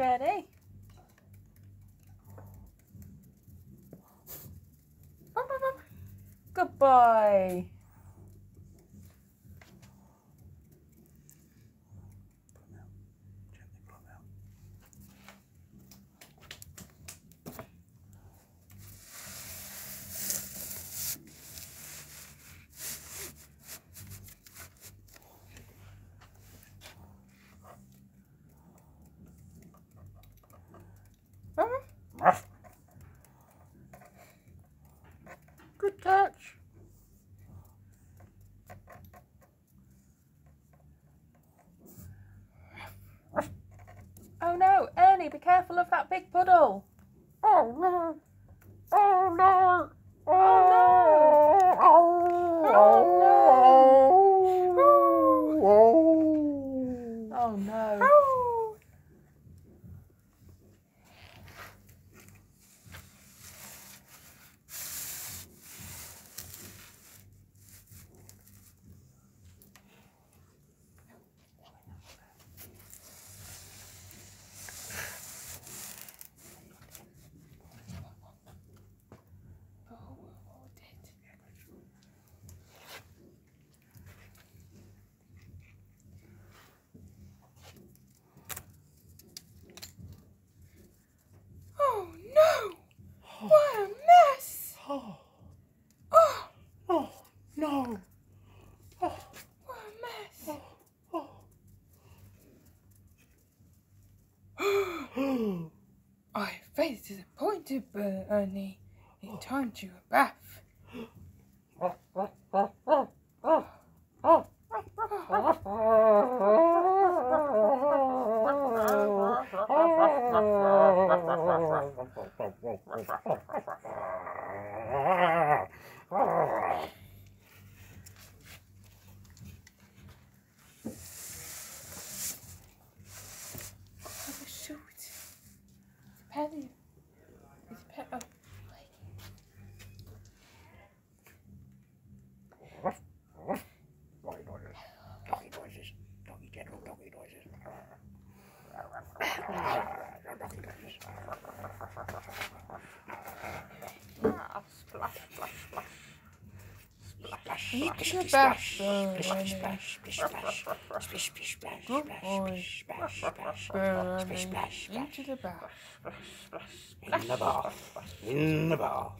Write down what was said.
Jenny. Good boy. Good catch. Oh no, Ernie, be careful of that big puddle. Oh no! Oh no! Oh no! Oh no! Oh no! Oh no! What a mess! Oh, Oh, oh no! Oh, what a mess! oh, oh. I'm very disappointed, Ernie. It's time to a bath. Oh shoot! It's Penny. It's Penny. Oh. Doggy noises. Doggy general doggy noises. Doggy noises. Splash, splash, splash. Splash, Into splash, the bath, splash, Ernie. splash, splash, splash, splash, splash, splash, Good boy. splash, splash, Ernie. splash, Into the bath. in the bath, in the bath.